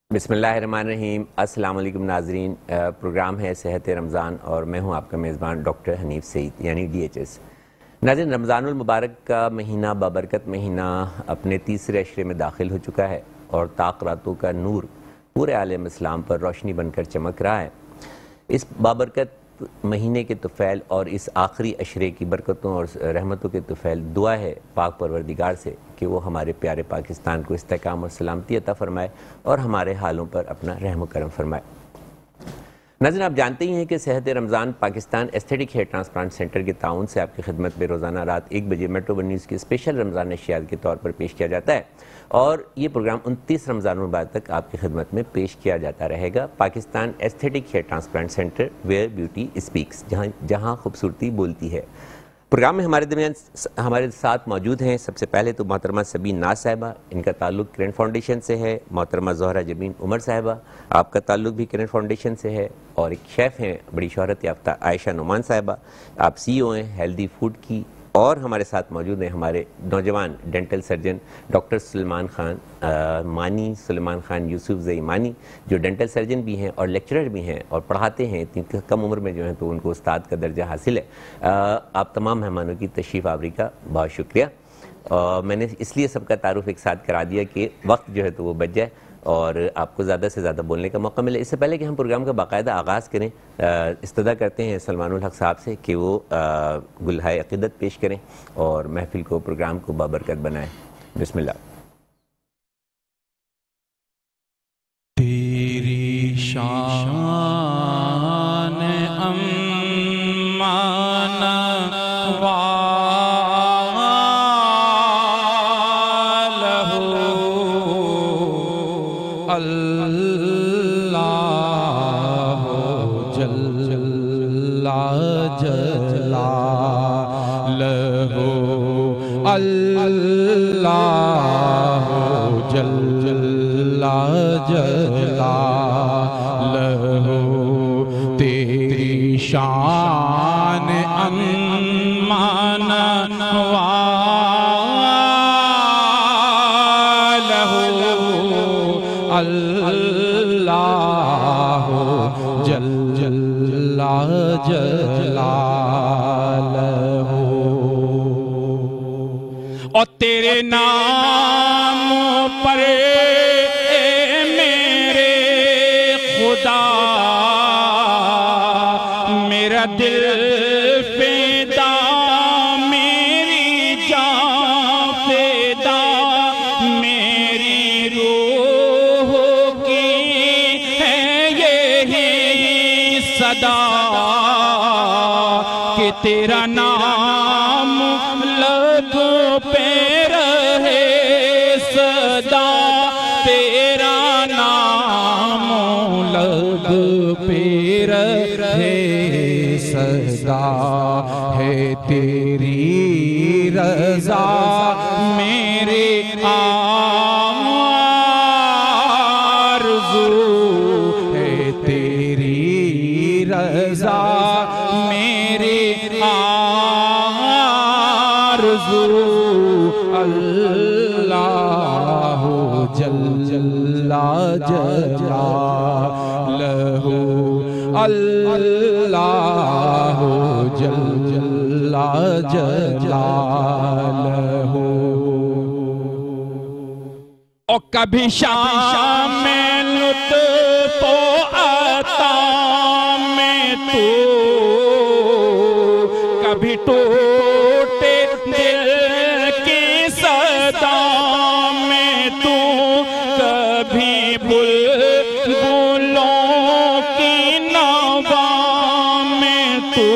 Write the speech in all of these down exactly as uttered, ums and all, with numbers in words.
बिस्मिल्लाहिर्रहमानिर्रहीम। अस्सलाम वालेकुम नाज़रीन। प्रोग्राम है सेहत रमज़ान और मैं हूं आपका मेज़बान डॉक्टर हनीफ सईद यानी डी एच एस। नाज़रीन, रमज़ानुल मुबारक का महीना बाबरकत महीना अपने तीसरे अशरे में दाखिल हो चुका है और ताक़ रातों का नूर पूरे आलम इस्लाम पर रोशनी बनकर चमक रहा है। इस बाबरकत महीने के तुफ़ैल और इस आखिरी अशरे की बरकतों और रहमतों के तुफ़ैल दुआ है पाक परवरदिगार से कि वो हमारे प्यारे पाकिस्तान को इस्तेकाम और सलामती अता फ़रमाए और हमारे हालों पर अपना रहम करम फरमाए। नाज़रीन, आप जानते ही हैं कि सेहत Ramzan Pakistan aesthetic hair transplant centre के ताउन से आपकी खिदमत में रोज़ाना रात एक बजे मेट्रो वन न्यूज़ की स्पेशल रमज़ान नशियात के तौर पर पेश किया जाता है और ये प्रोग्राम उनतीस रमज़ान मुबारक तक आपकी खिदमत में पेश किया जाता रहेगा। Pakistan aesthetic hair transplant centre where beauty speaks, जहाँ जहाँ खूबसूरती बोलती है। प्रोग्राम में हमारे दरमियान हमारे साथ मौजूद हैं सबसे पहले तो मोहतरमा सबीन नाज साहिबा, इनका ताल्लुक़ किरण फाउंडेशन से है। मोहतरमा ज़ोहरा जबीन उमर साहिबा, आपका ताल्लुक़ भी किरण फाउंडेशन से है। और एक शेफ़ हैं बड़ी शोहरत याफ्ता आयशा नुमान साहिबा, आप सी ओ हैं हेल्दी फूड की। और हमारे साथ मौजूद हैं हमारे नौजवान dental surgeon doctor Suleman Khan आ, मानी सुलेमान ख़ान यूसुफ ज़ई मानी, जो डेंटल सर्जन भी हैं और लेक्चरर भी हैं और पढ़ाते हैं। इतनी कम उम्र में जो है तो उनको उस्ताद का दर्जा हासिल है। आ, आप तमाम मेहमानों की तशरीफ़ आवरी का बहुत शुक्रिया। आ, मैंने इसलिए सबका तारुफ एक साथ करा दिया कि वक्त जो है तो वो बच जाए और आपको ज़्यादा से ज़्यादा बोलने का मौका मिले। इससे पहले कि हम प्रोग्राम का बाकायदा आगाज़ करें, इस्तदा करते हैं सलमानुल हक साहब से कि वो गुलहाए अक़ीदत पेश करें और महफिल को प्रोग्राम को बाबरकत बनाएं। बिस्मिल्लाह। तेरी शान अम्माना अल्लाह जल्ला जलालहु, अल्लाह जल्ला जलालहु। तेरी शान अम्माना अल्लाह जल्ला जलालहु। और तेरे नाम पर मेरे खुदा मेरा दिल फिदा, मेरी जान फिदा, मेरी रूह की है यही सदा कि तेरा नाम लब पे रहे सदा, तेरा नाम लब पे रहे सदा। है तेरी रज़ा मेरे आरज़ू, है तेरी रज़ा मेरे आरज़ू। अल्लाह जल्ला जलालहु, अल्लाह जल्ला जलालहु। और कभी शाम में लुत्फ़ आता में तू, कभी टूटे दिल की सदा में तू, कभी बुलबुलों की नवा में तू,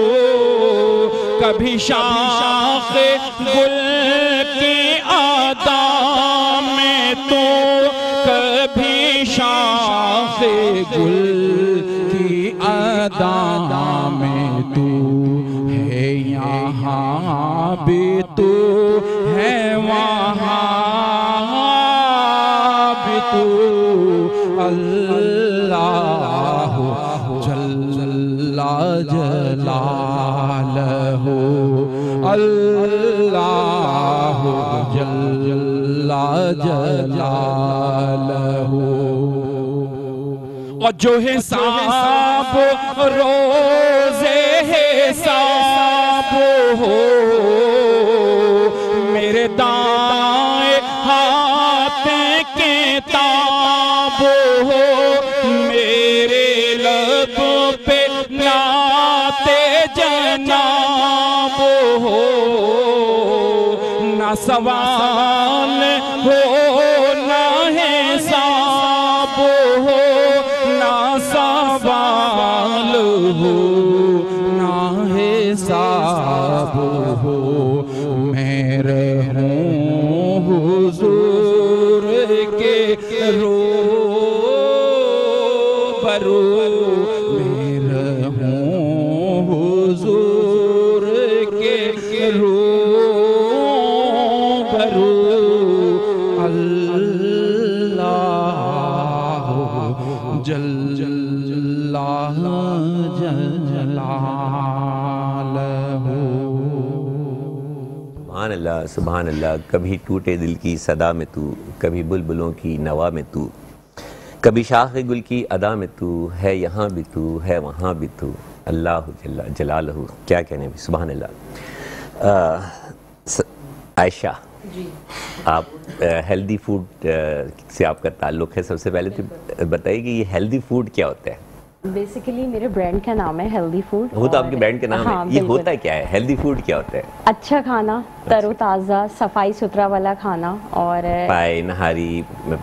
कभी शाख गुल की आदा में तू, कभी शाख गुल की आदा में तू है। यहाँ भी तू है, वहाँ भी तू। अल्लाह जल्ला जलालहु, अल्लाह जल्ला जलालहु। और जो हिसाब रोज़े हिसाब हो, मेरे दाएं हाथ किताब हो, मेरे लब पे नाते जनाब हो, ना सवाल हो ना हिसाब हो, ना सवाल हो ना हिसाब हो, मैं रहूं हुजूर के रूबरू, मैं रहूं हुजूर के रूबरू, अल्लाह जल्ला जलालहू। सुभान अल्लाह, सुभान अल्लाह। कभी टूटे दिल की सदा में तू, कभी बुलबुलों की नवा में तू, कभी शाख गुल की अदा में तू, है यहाँ भी तू, है वहाँ भी तू, अल्लाह जल्ला जलालहू। क्या कहने भी, सुभान अल्लाह। आयशा जी, आप हेल्दी फूड से आपका ताल्लुक़ है, सबसे पहले तो बताइए कि ये हेल्दी फूड क्या होता है? बेसिकली मेरे ब्रांड का नाम है हेल्दी फूड। वो तो आपके ब्रांड का नाम हाँ, है, ये होता क्या है? हेल्दी फूड क्या होता है? अच्छा खाना, तरोताज़ा, सफाई सुथरा वाला खाना, और पाए नहारी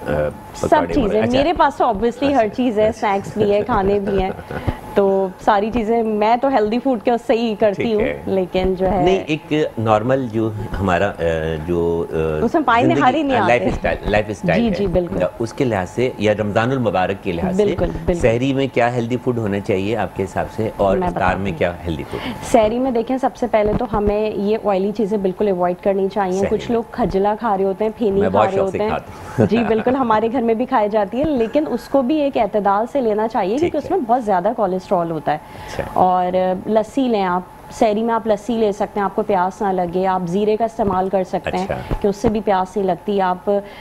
सब चीज़ें। अच्छा। मेरे पास तो ऑब्वियसली हर चीज़ है, स्नैक्स भी है, खाने भी हैं, तो सारी चीज़ें मैं तो हेल्दी फूड के उससे ही करती हूँ। लेकिन जो है नहीं, एक नॉर्मल जो हमारा जो उसमें पाए नहारी नहीं आते, लाइफ स्टाइल लाइफ स्टाइल जी जी बिल्कुल, उसके लिहाज से या रमज़ानुल मुबारक के लिहाज से सहरी में क्या हेल्दी फूड होना चाहिए आपके हिसाब से, और इफ्तार में क्या हेल्दी फूड? सहरी में देखें, सबसे पहले तो हमें ये ऑयली चीज़ें बिल्कुल अवॉइड करनी चाहिए। कुछ लोग खजला खा रहे होते हैं, फेनी खा रहे होते हैं, जी बिल्कुल, हमारे घर में भी खाई जाती है, लेकिन उसको भी एक एतदाल से लेना चाहिए क्योंकि उसमें बहुत ज़्यादा कोलेस्ट्रॉल होता है। और लस्सी लें आप, सहरी में आप लस्सी ले सकते हैं, आपको प्यास ना लगे, आप जीरे का इस्तेमाल कर सकते अच्छा। हैं कि उससे भी प्यास नहीं लगती। आप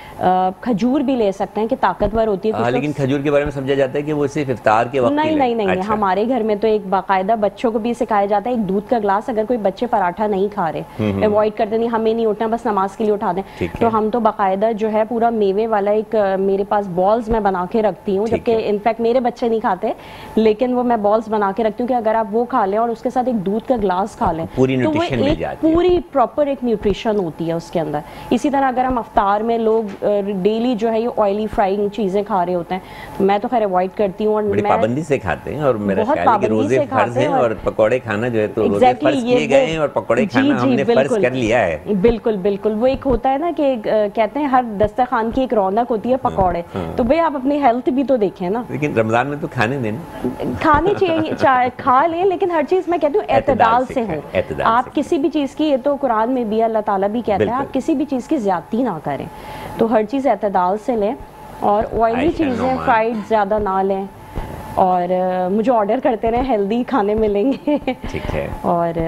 खजूर भी ले सकते हैं कि ताकतवर होती है। आ, लेकिन खजूर के बारे में समझा जाता है कि वो सिर्फ इफ्तार के वक्त नहीं नहीं नहीं, अच्छा। हमारे घर में तो एक बाकायदा बच्चों को भी सिखाया जाता है, एक दूध का ग्लास, अगर कोई बच्चे पराठा नहीं खा रहे, अवॉइड करते, नहीं हमें नहीं उठना, बस नमाज के लिए उठा दें, तो हम तो बाकायदा जो है पूरा मेवे वाला एक मेरे पास बॉल्स मैं बना के रखती हूँ, जबकि इनफैक्ट मेरे बच्चे नहीं खाते, लेकिन वो मैं बॉल्स बना के रखती हूँ कि अगर आप वो खा लें और उसके साथ एक दूध का ग्लास खा लें पूरी तो वो एक पूरी प्रॉपर एक न्यूट्रिशन होती है उसके अंदर। इसी तरह अगर हम अफ्तार में लोग डेली जो है ये ऑयली फ्राइंग चीजें खा रहे होते हैं, तो मैं तो खैर अवॉइड करती हूँ, और मैं पाबंदी से खाते हैं, और मेरा ख्याल है कि रोजे फर्ज हैं और पकौड़े खाना जो है तो रोजे फर्ज किए गए हैं और पकौड़े खाना हमने फर्ज कर लिया है। बिल्कुल बिल्कुल, वो एक होता है ना कि कहते हैं हर दस्तरखान की एक रौनक होती है पकौड़े, तो भाई आप अपनी हेल्थ भी तो देखें ना। लेकिन रमजान में तो खाने देना, खाने चाहिए, खा लें, लेकिन हर चीज मैं कहती हूँ एतदाल से हो। आप किसी भी चीज़ की, ये तो कुरान में भी अल्लाह ताला भी कहता है, आप किसी भी चीज़ की ज्यादती ना करें, तो हर चीज़ एतदाल से लें, और ऑयली चीज़ें फ्राइड ज़्यादा ना लें, और मुझे ऑर्डर करते रहें, हेल्दी खाने मिलेंगे। ठीक है। और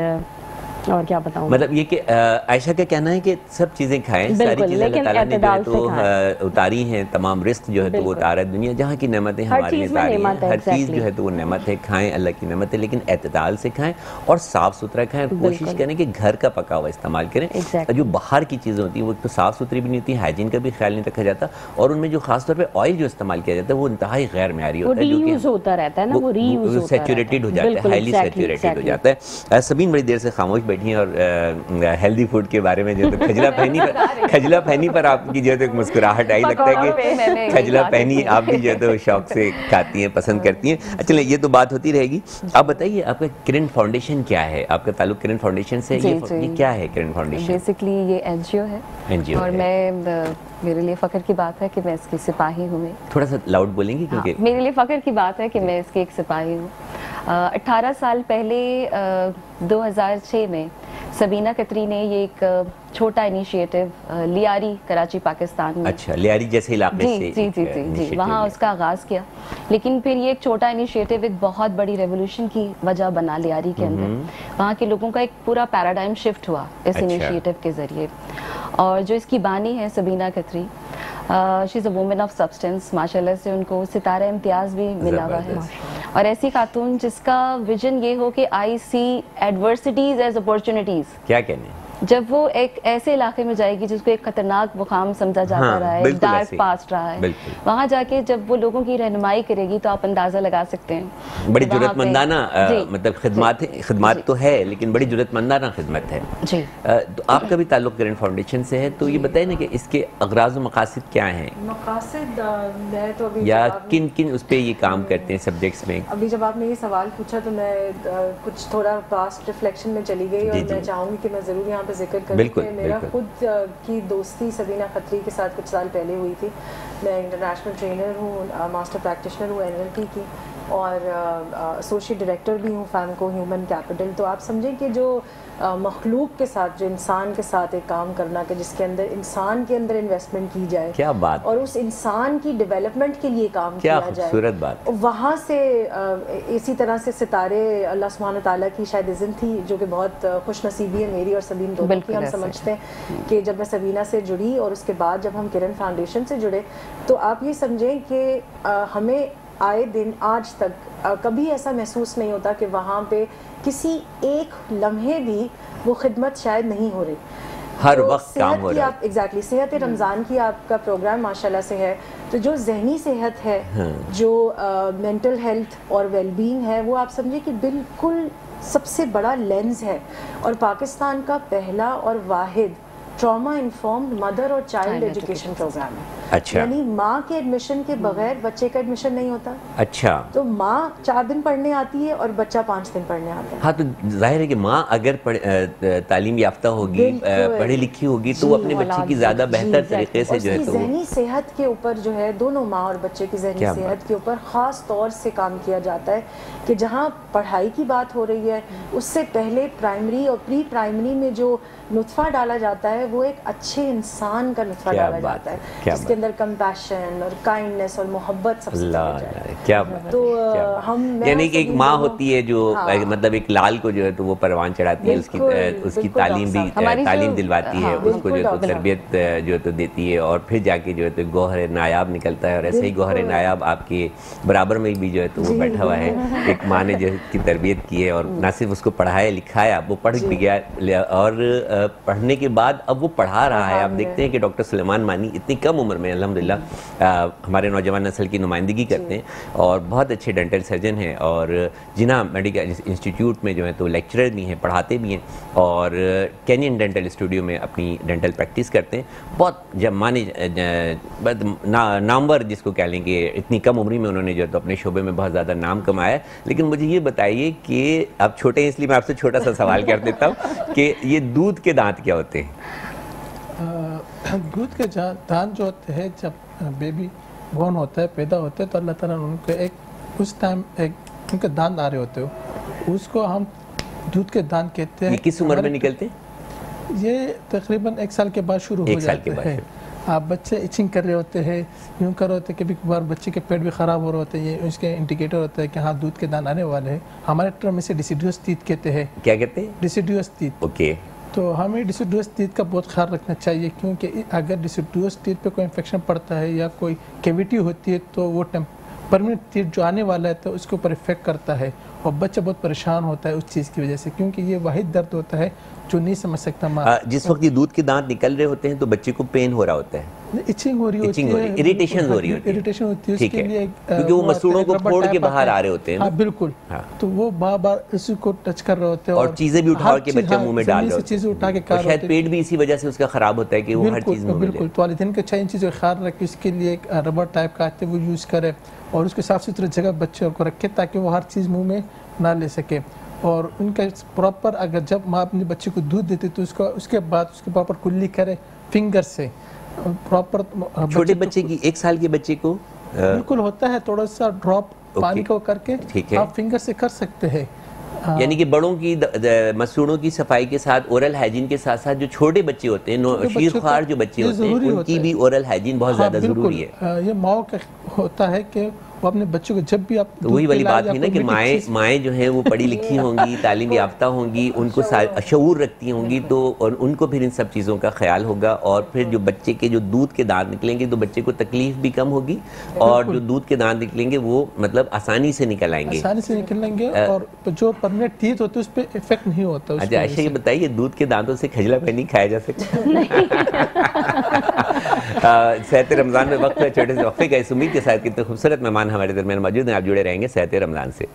और क्या बताऊं, मतलब ये कि आयशा का कहना है कि सब चीज़ें खाएं, सारी चीज़ें अल्लाह ताला ने जो है तो उतारी हैं, तमाम रिस्क जो है तो वो उतारा है, दुनिया जहाँ की नेमतें हमारे लिए उतारी हैं, हर चीज़ जो है तो वो नेमत है, खाएं, अल्लाह की नेमत है, लेकिन एतदाल से खाएं और साफ़ सुथरा खाएं, और कोशिश करें कि घर का पका हुआ इस्तेमाल करें। जो बाहर की चीज़ें होती हैं वो तो साफ़ सुथरी भी नहीं होती, हाइजीन का भी ख्याल नहीं रखा जाता, और उनमें जो खासतौर पर ऑयल जो इस्तेमाल किया जाता है वो इंतहाई गैर मेयारी होता है, होता रहता है ना, वो रीयूज सैचुरेटेड हो जाता है, हाईली सैचुरेटेड हो जाता है। सबीन बड़ी देर से खामोश बैठी हैं और हेल्दी फूड के बारे में जो तो खजला पहनी पर खजला पहनी पर आपकी जो है तो एक मुस्कुराहट आई, लगता है कि खजला पहनी आप भी जो है तो शौक से खाती हैं, पसंद करती हैं। चलिए ये तो बात होती रहेगी। आप बताइए आपका किरण फाउंडेशन क्या है, आपका ताल्लुक किरण फाउंडेशन से? ये, ये क्या है किरण फाउंडेशन? बेसिकली ये एनजीओ है, एनजीओ और मैं मेरे लिए फ़ख्र की बात है कि मैं इसकी सिपाही हूँ। मैं थोड़ा सा लाउड बोलेंगी क्योंकि हाँ, मेरे लिए फ़ख्र की बात है कि मैं इसकी एक सिपाही हूँ। अट्ठारह साल पहले दो हज़ार छह में सबीना कतरी ने ये एक छोटा इनिशिएटिव लियारी, कराची, पाकिस्तान में, अच्छा लियारी जैसे इलाके जी, से जी जी जी जी वहाँ उसका आगाज़ किया, लेकिन फिर ये एक छोटा इनिशिएटिव एक बहुत बड़ी रेवोल्यूशन की वजह बना लियारी के अंदर। वहाँ के लोगों का एक पूरा पैराडाइम शिफ्ट हुआ इस इनिशिएटिव के ज़रिए, और जो इसकी बानी है Sabina Katri, she is a women of substance, माशाल्लाह से उनको सितारा इम्तियाज़ भी मिला हुआ है। और ऐसी खातून जिसका विजन ये हो कि I see adversities as opportunities. क्या कहने, जब वो एक ऐसे इलाके में जाएगी जिसको एक खतरनाक मुकाम समझा जाता हाँ, रहा है, डार्क पास्ट रहा है, वहाँ जाके जब वो लोगों की रहनुमाई करेगी तो आप अंदाजा लगा सकते हैं बड़ी जुर्रतमंदाना मतलब खिदमत खिदमत तो है, लेकिन बड़ी जुर्रतमंदाना खिदमत है जी। तो आपका भी ताल्लुक ग्रैंड फाउंडेशन से है, तो ये बताइए ना कि इसके अगराज व मकासद क्या हैं, मकासद मैं तो अभी या किन किन उस पर ये काम करते हैं सब्जेक्ट्स में। अभी जब आपने ये सवाल पूछा तो मैं कुछ थोड़ा पास्ट रिफ्लेक्शन में चली गई, और मैं चाहूँगी कि मैं ज़रूर यहाँ पे जिक्र करूँ कि मेरा खुद की दोस्ती सबीना खत्री के साथ कुछ साल पहले हुई थी। मैं इंटरनेशनल ट्रेनर हूँ, मास्टर प्रैक्टिशनर हूँ एन एल पी की, और एसोसिएट डायरेक्टर भी हूँ फैमको ह्यूमन कैपिटल। तो आप समझें कि जो मखलूक के साथ, जो इंसान के साथ एक काम करना कि जिसके अंदर इंसान के अंदर इन्वेस्टमेंट की जाए, क्या बात, और उस इंसान की डेवलपमेंट के लिए काम क्या किया जाए, खूबसूरत बात। वहाँ से इसी तरह से सितारे अल्लाह सुब्हान ताला की शायद इज़्न थी, जो कि बहुत खुश नसीबी है मेरी और सबीन दोनों की। हम समझते हैं कि जब मैं सबीना से जुड़ी और उसके बाद जब हम किरण फाउंडेशन से जुड़े, तो आप ये समझें कि हमें आए दिन आज तक आ, कभी ऐसा महसूस नहीं होता कि वहाँ पे किसी एक लम्हे भी वो खिदमत शायद नहीं हो रही, हर तो वक्त काम हो रहा है। एग्जैक्टली सेहत रमज़ान की आपका प्रोग्राम माशाल्लाह से है, तो जो जहनी सेहत है, हाँ। जो मेंटल हेल्थ और वेलबींग है, वो आप समझिए कि बिल्कुल सबसे बड़ा लेंस है, और पाकिस्तान का पहला और वाहिद ट्रॉमा इन्फॉर्म्ड मदर और चाइल्ड एजुकेशन प्रोग्राम है। अच्छा, यानी माँ के एडमिशन के बगैर बच्चे का एडमिशन नहीं होता। अच्छा, तो माँ चार दिन पढ़ने आती है और बच्चा पाँच दिन पढ़ने आता है। हाँ, तो जाहिर है कि माँ अगर तालीम याफ्ता होगी, पढ़ी लिखी होगी, तो वो अपने बच्चे की ज्यादा बेहतर तरीके से जो है तो जहनी सेहत के ऊपर जो है, दोनों माँ और बच्चे की जहनी सेहत के ऊपर खास तौर से काम किया जाता है कि जहाँ पढ़ाई की बात हो रही है, उससे पहले प्राइमरी और प्री प्राइमरी में जो नुत्फा डाला जाता है वो एक अच्छे इंसान का नुत्फा डाला जाता है, जिसके अंदर कंपैशन और काइंडनेस और मोहब्बत सबसे ज़्यादा। क्या तो हम यानी कि एक माँ होती है जो हाँ। मतलब एक लाल को जो है तो वो परवान चढ़ाती है, उसकी उसकी तालीम भी तालीम दिलवाती है, उसको जो है तो तरबियत जो है तो देती है, और फिर जाके जो है तो गौहर नायाब निकलता है। और ऐसे ही गौहर नायाब आपके बराबर में भी जो है तो वो बैठा हुआ है, एक माँ ने जो की तरबियत की है, और ना सिर्फ उसको पढ़ाया लिखाया, वो पढ़ भी गया, और पढ़ने के बाद अब वो पढ़ा रहा है। आप देखते हैं कि डॉक्टर सुलेमान मानी इतनी कम उम्र में अल्हम्दुलिल्लाह हमारे नौजवान नस्ल की नुमाइंदगी करते हैं, और बहुत अच्छे डेंटल सर्जन हैं, और जिन्ना मेडिकल इंस्टीट्यूट में जो है तो लेक्चरर भी हैं, पढ़ाते भी हैं, और कैनियन डेंटल स्टूडियो में अपनी डेंटल प्रैक्टिस करते हैं। बहुत जब माने ना, नामवर जिसको कह लेंगे, इतनी कम उम्र में उन्होंने जो है तो अपने शोबे में बहुत ज़्यादा नाम कमाया। लेकिन मुझे ये बताइए कि आप छोटे हैं इसलिए मैं आपसे छोटा सा सवाल कर देता हूँ कि ये दूध के दांत क्या होते हैं? दूध के दांत जो होते हैं, जब बेबी बॉर्न होता है, पैदा होता है, तो अल्लाह ताला ने उनको एक उस टाइम एक उनके दांत आ रहे होते हो, उसको हम दूध के दांत कहते हैं। ये किस उम्र में निकलते हैं? ये तकरीबन एक साल के बाद शुरू हो जाते हैं। आप बच्चे इचिंग कर रहे होते हैं, यूँ कर रहे होते हैं, कभी कभार बच्चे के पेट भी ख़राब हो रहे होते हैं, ये उसके इंडिकेटर होता है कि हाँ दूध के दांत आने वाले हैं। हमारे टर्म में से डिसिडुअस टीथ कहते हैं। क्या कहते हैं? Deciduous teeth. ओके। तो हमें डिसिडुअस टीथ का बहुत ख्याल रखना चाहिए, क्योंकि अगर डिसिडुअस टीथ पे कोई इन्फेक्शन पड़ता है या कोई कैविटी होती है तो वो परमानेंट टीथ जो आने वाला है तो उसके ऊपर इफेक्ट करता है, और बच्चा बहुत परेशान होता है उस चीज़ की वजह से, क्योंकि ये वाहिद दर्द होता है जो नहीं समझ सकता माँ। जिस वक्त ये दूध के दांत निकल रहे होते हैं तो बच्चे को पेन हो रहा होता है, इचिंग हो रही होती है, इरिटेशन हो रही होती है, इरिटेशन होती है, उसके लिए क्योंकि वो मसूड़ों को फोड़ के बाहर आ रहे होते हैं। हाँ बिल्कुल, तो वो बार बार इसी को टच कर रहे होते हैं, और चीजें भी उठा के बच्चा मुंह में डाल रहे होते हैं, चीजें उठा के खा रहे होते हैं। शायद पेट भी इसी वजह से उसका खराब होता है कि वो हर चीज में। बिल्कुल, तो वालिदैन के चाहिए इन चीज़ों का ख्याल रखे, इसके लिए एक रबर टाइप का आते वो यूज़ करे, और उसके साफ सुथरी जगह बच्चे को रखे ताकि वो हर चीज़ मुँह में ना ले सके। और उनका प्रॉपर अगर जब माँ अपने बच्चे को दूध देती तो उसको उसके बाद उसके प्रॉपर कुल्ली करे फिंगर से प्रॉपर। छोटे बच्चे की एक साल के बच्चे को बिल्कुल होता है, थोड़ा सा ड्रॉप पानी को करके आप फिंगर से कर सकते हैं। यानी कि बड़ों की मसूड़ों की सफाई के साथ ओरल हाइजीन के साथ साथ जो छोटे बच्चे होते हैं, शीरख्वार जो बच्चे होते हैं, उनकी भी ओरल हाइजीन बहुत ज़्यादा ज़रूरी है। ये माओ का होता है कि वो अपने बच्चों को जब भी आप तो वही वाली बात है ना कि माएँ माएँ जो हैं वो पढ़ी लिखी होंगी, तालीम याफ्ता होंगी, उनको शऊर रखती होंगी, तो और उनको फिर इन सब चीज़ों का ख्याल होगा, और फिर जो बच्चे के जो दूध के दांत निकलेंगे तो बच्चे को तकलीफ भी कम होगी, और जो दूध के दांत निकलेंगे वो मतलब आसानी से निकल आएंगे आसानी से निकलेंगे और जो परमानेंट टीथ होते हैं उस पर इफेक्ट नहीं होता। अच्छा अच्छा, ये बताइए दूध के दांतों से खजला पानी खाया जा सकता है? सेहत रमज़ान में वक्त है छोटे से वक्फे का, इस उम्मीद के साथ कितने खूबसूरत मेहमान हमारे दरमियान मौजूद हैं, आप जुड़े रहेंगे सेहत रमज़ान से।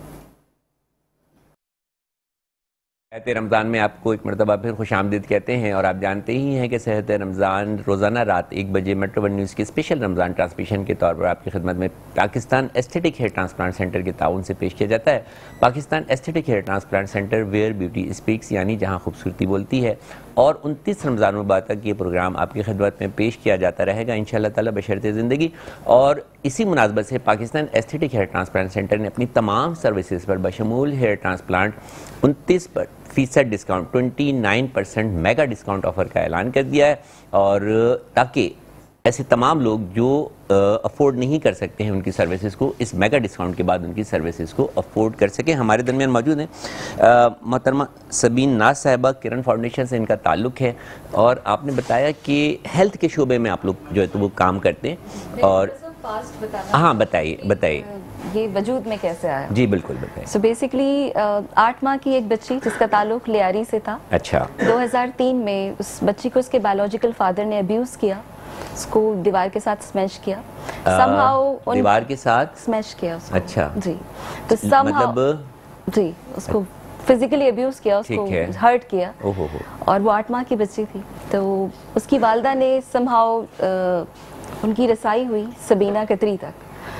सेहत रमज़ान में आपको एक मरतबा फिर खुशामदीद कहते हैं, और आप जानते ही हैं कि सेहत रमज़ान रोज़ाना रात एक बजे मेट्रो वन न्यूज़ के स्पेशल रमज़ान ट्रांसमिशन के तौर पर आपकी खिदमत में Pakistan aesthetic hair transplant centre के ताउन से पेश किया जाता है। Pakistan aesthetic hair transplant centre where beauty speaks, यानी जहाँ खूबसूरती बोलती है, और उनतीस रमज़ान मुबारक तक ये प्रोग्राम आपकी खिदमत में पेश किया जाता रहेगा इंशाअल्लाह ताला बशर्ते ज़िंदगी। और इसी मुनासबत से Pakistan aesthetic hair transplant centre ने अपनी तमाम सर्विसेज पर बशमूल हेयर ट्रांसप्लांट उनतीस पर फीसद डिस्काउंट उनतीस परसेंट मेगा डिस्काउंट ऑफर का ऐलान कर दिया है, और ताकि ऐसे तमाम लोग जो अफोर्ड नहीं कर सकते हैं उनकी सर्विसेज को इस मेगा डिस्काउंट के बाद उनकी सर्विसेज को अफोर्ड कर सकें। हमारे दरमियान मौजूद हैं मोहतरमा सबीन नाज साहिबा, किरण फाउंडेशन से इनका ताल्लुक़ है, और आपने बताया कि हेल्थ के शोबे में आप लोग जो है तो वो काम करते हैं। और हाँ बताइए बताइए ये वजूद में कैसे आया? जी बिल्कुल बताइए। सो बेसिकली आठ माह की एक बच्ची जिसका ताल्लुक लियारी से था। अच्छा। दो हज़ार तीन में उस बच्ची को उसके बायोलॉजिकल फादर ने अब्यूज किया, उसको दीवार के साथ स्मैश किया, somehow दीवार के साथ स्मैश किया उसको। अच्छा जी, तो somehow मतलब जी उसको फिजिकली अब्यूज किया, उसको हर्ट किया, ओहो हो। और वो आठ माह की बच्ची थी। तो उसकी वालदा ने somehow उनकी रसाई हुई सबीना कतरी तक,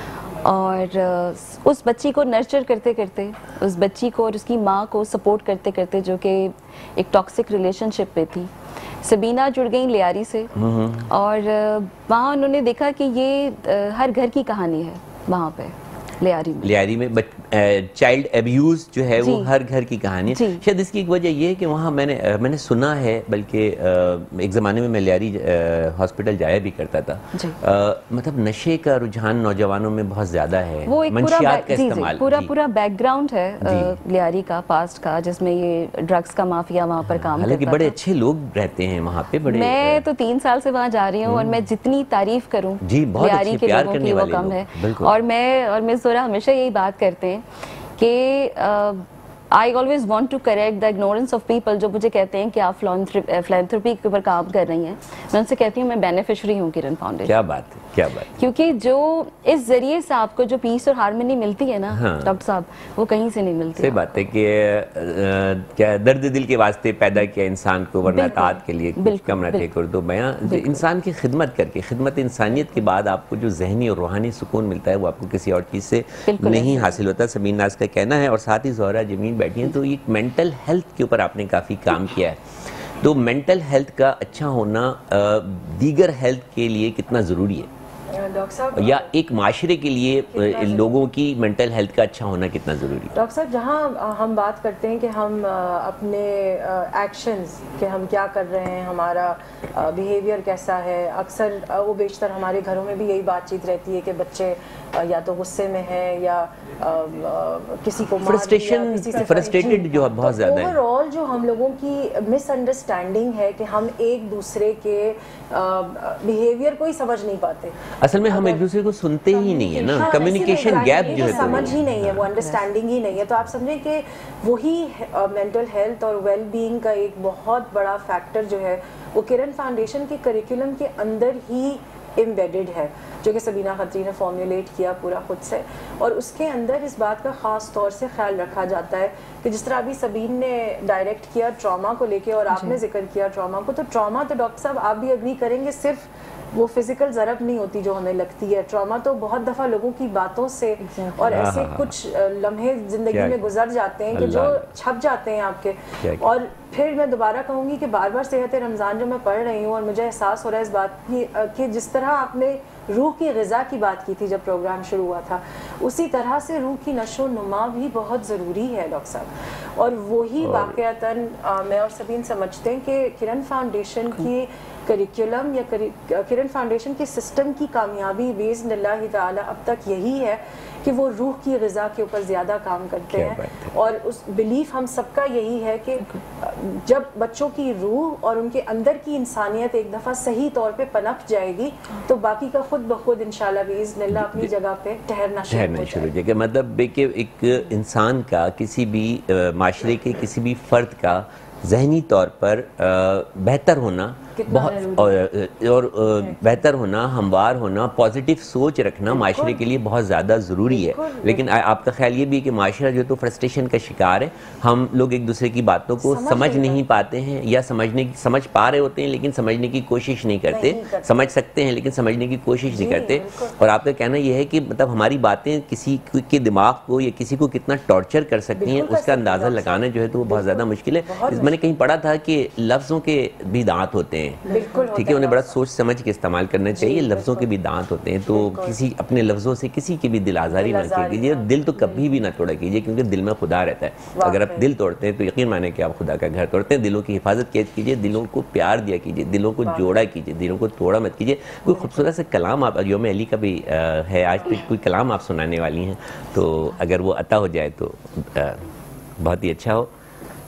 और उस बच्ची को नर्चर करते करते, उस बच्ची को और उसकी माँ को सपोर्ट करते करते, जो कि एक टॉक्सिक रिलेशनशिप पे थी, सबीना जुड़ गई लियारी से, और वहाँ उन्होंने देखा कि ये हर घर की कहानी है वहाँ पे लियारी में। लियारी में बट चाइल्ड अब्यूज जो है वो हर घर की कहानी है। शायद इसकी एक वजह ये है कि वहाँ मैंने आ, मैंने सुना है, बल्कि एक ज़माने में मैं लियारी हॉस्पिटल जाया भी करता था, आ, मतलब नशे का रुझान नौजवानों में बहुत ज़्यादा है, वो एक मंशियात का इस्तेमाल, पूरा पूरा बैकग्राउंड है लियारी का, पास्ट का, जिसमें ये ड्रग्स का माफिया वहाँ पर काम हालांकि बड़े अच्छे लोग रहते हैं वहाँ पे। बड़े मैं तो तीन साल से वहाँ जा रही हूँ, और मैं जितनी तारीफ करूँ लियारी के लोगों की वो कम है। और मैं और मिस जोरा हमेशा यही बात करते हैं कि I always want to correct the ignorance of people, जो मुझे कहते हैं कि आप फिलैंथ्रोपी के ऊपर काम कर रही हैं। मैं उनसे कहती हूँ मैं बेनिफिशरी हूँ किरण फाउंडेशन। क्या बात है, क्या बात। क्योंकि जो इस जरिए से आपको जो पीस और हार्मनी मिलती है ना डॉक्टर साहब, वो कहीं से नहीं मिलती। सही बात है कि क्या दर्द दिल के वास्ते पैदा किया इंसान को, वरना तात के लिए कुछ कम न थे कर दो बयां। इंसान की खिदमत करके, खिदमत इंसानियत के बाद आपको जो जहनी और रूहानी सुकून मिलता है वो आपको किसी और चीज़ से नहीं हासिल होता। सबीन नाज का कहना है, और साथ ही ज़ोहरा जमीन बैठी हैं, तो ये मेंटल हेल्थ के ऊपर आपने काफ़ी काम किया है। तो मेंटल हेल्थ का अच्छा होना दीगर हेल्थ के लिए कितना ज़रूरी है, या एक माशरे के लिए लोगों की मेंटल हेल्थ का अच्छा होना कितना ज़रूरी है? डॉक्टर साहब, जहाँ हम बात करते हैं कि हम अपने एक्शंस के हम क्या कर रहे हैं, हमारा बिहेवियर कैसा है, अक्सर वो बेशतर हमारे घरों में भी यही बातचीत रहती है कि बच्चे या तो गुस्से में है, या आ, आ, किसी को फ्रस्ट्रेशन, फ्रस्ट्रेटेड जो बहुत ज़्यादा है। ओवरऑल जो हम लोगों की मिसअंडरस्टैंडिंग है कि हम एक दूसरे के बिहेवियर को ही समझ नहीं पाते। असल में हम एक दूसरे को सुनते ही नहीं है ना, कम्युनिकेशन गैप जो है समझ ही नहीं है, वो अंडरस्टैंडिंग ही नहीं है। तो आप समझें कि वही मेंटल हेल्थ और वेल बीइंग का एक बहुत बड़ा फैक्टर जो है वो किरण फाउंडेशन के करिकुलम के अंदर ही एम्बेडेड है, जो कि सबीना खत्री ने फॉर्मुलेट किया पूरा खुद से। और उसके अंदर इस बात का ख़ास तौर से ख्याल रखा जाता है कि जिस तरह अभी सबीन ने डायरेक्ट किया ट्रॉमा को लेके, और आपने जिक्र किया ट्रॉमा को, तो ट्रॉमा तो डॉक्टर साहब आप भी एग्री करेंगे सिर्फ वो फिजिकल ज़रब नहीं होती जो हमें लगती है। ट्रॉमा तो बहुत दफ़ा लोगों की बातों से और ऐसे कुछ लम्हे ज़िंदगी में गुजर जाते हैं कि जो छप जाते हैं आपके। और फिर मैं दोबारा कहूँगी कि बार बार सेहत रमज़ान जो मैं पढ़ रही हूँ, और मुझे एहसास हो रहा है इस बात की कि जिस तरह आपने रूह की ग़िज़ा की बात की थी जब प्रोग्राम शुरू हुआ था, उसी तरह से रूह की नशो नुमा भी बहुत ज़रूरी है डॉक्टर साहब। और वही वाक़यातन मैं और सबीन समझते हैं कि किरण फाउंडेशन की करिकुलम या किरण फाउंडेशन के सिस्टम की कामयाबी बेइज़्निल्लाह ताला अब तक यही है कि वो रूह की ग़िज़ा के ऊपर ज़्यादा काम करते हैं। और उस बिलीफ हम सबका यही है कि जब बच्चों की रूह और उनके अंदर की इंसानियत एक दफ़ा सही तौर पे पनप जाएगी तो बाकी का खुद ब खुद इंशाल्लाह बिइज़्निल्लाह अपनी जगह पे ठहरना शुरू हो जाएगा। मतलब देखिए, एक इंसान का, किसी भी माशरे के किसी भी फ़र्द का ज़हनी तौर पर बेहतर होना बहुत और, और बेहतर होना, हमवार होना, पॉजिटिव सोच रखना माशरे के लिए बहुत ज़्यादा ज़रूरी है। लेकिन आ, आपका ख्याल ये भी है कि माशरा जो तो फ्रस्ट्रेशन का शिकार है, हम लोग एक दूसरे की बातों को समझ, समझ नहीं पाते हैं या समझने की समझ पा रहे होते हैं लेकिन समझने की कोशिश नहीं करते, नहीं करते। समझ सकते हैं लेकिन समझने की कोशिश नहीं करते। और आपका कहना यह है कि मतलब हमारी बातें किसी के दिमाग को या किसी को कितना टॉर्चर कर सकती हैं, उसका अंदाज़ा लगाना जो है तो वो बहुत ज़्यादा मुश्किल है। मैंने कहीं पढ़ा था कि लफ्ज़ों के भी दांत होते हैं, ठीक है, उन्हें बड़ा सोच समझ के इस्तेमाल करना चाहिए। लफ्ज़ों के भी दांत होते हैं, तो किसी अपने लफ्ज़ों से किसी की भी दिल आज़ारी ना कीजिए। दिल तो कभी भी ना तोड़ा कीजिए क्योंकि दिल में खुदा रहता है। अगर आप दिल तोड़ते हैं तो यकीन माने कि आप खुदा का घर तोड़ते हैं। दिलों की हिफाजत कीजिए, दिलों को प्यार दिया कीजिए, दिलों को जोड़ा कीजिए, दिलों को तोड़ा मत कीजिए। कोई खूबसूरत सा कलाम आप, योम अली का भी है आज, कोई कलाम आप सुनाने वाली हैं तो अगर वो अता हो जाए तो बहुत ही अच्छा हो।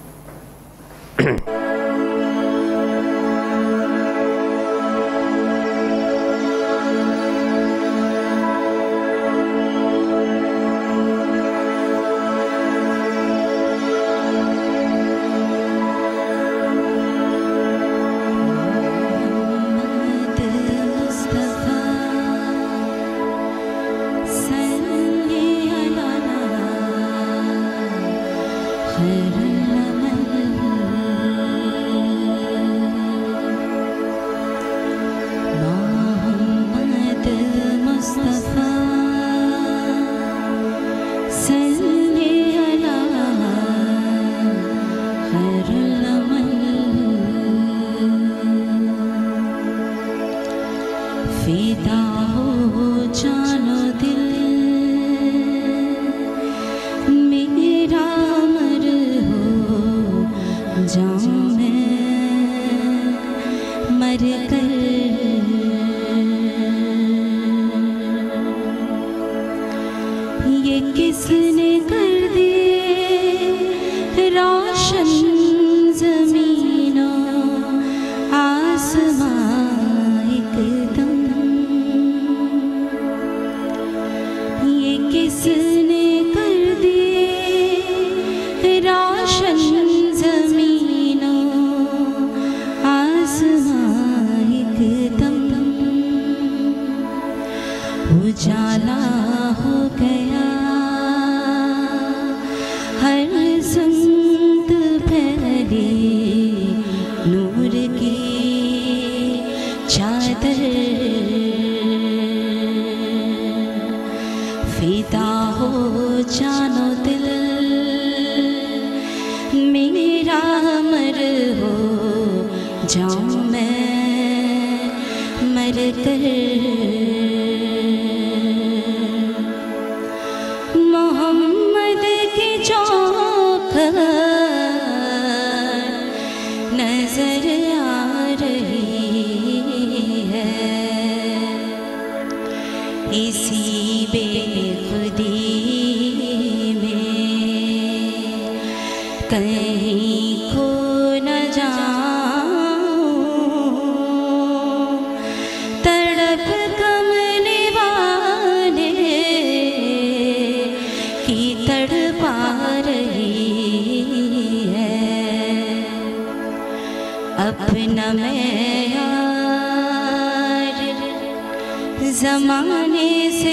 ज़माने से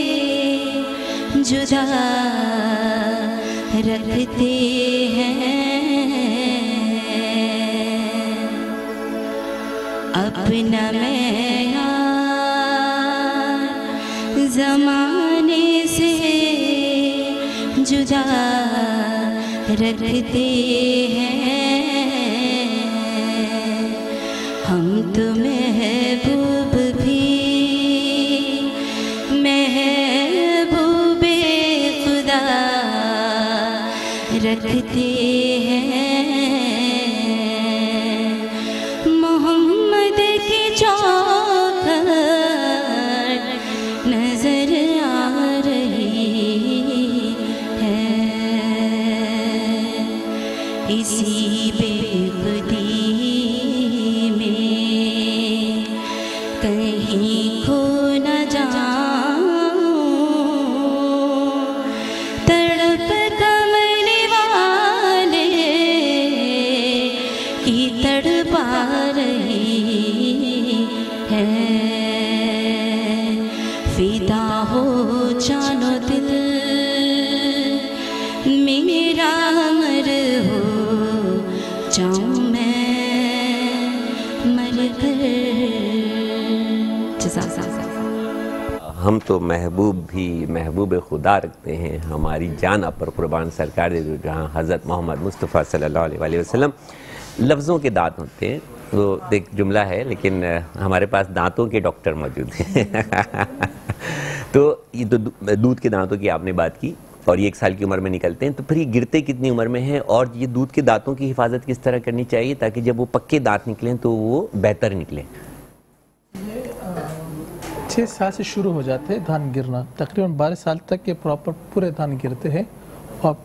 जुदा रखते हैं, अपना मैयार ज़माने से जुदा रखते हैं। हम तो महबूब भी महबूबे खुदा रखते हैं। मोहम्मद की चौखट नजर आ रही हो जानो दिल मेरा मर हो जाऊं मैं मर कर। हम तो महबूब भी महबूब खुदा रखते हैं, हमारी जान आप पर कुर्बान सरकार दे दो जहाँ हज़रत मोहम्मद मुस्तफ़ा सल्लल्लाहु अलैहि वसल्लम। लफ्ज़ों के दांत होते हैं, वो एक जुमला है, लेकिन हमारे पास दांतों के डॉक्टर मौजूद हैं। तो ये तो दूध के दांतों की आपने बात की, और ये एक साल की उम्र में निकलते हैं, तो फिर ये गिरते कितनी उम्र में हैं, और ये दूध के दांतों की हिफाजत किस तरह करनी चाहिए ताकि जब वो पक्के दांत निकलें तो वो बेहतर निकलें? छः साल से शुरू हो जाते हैं दांत गिरना, तकरीबन बारह साल तक के प्रॉपर पूरे दांत गिरते हैं। और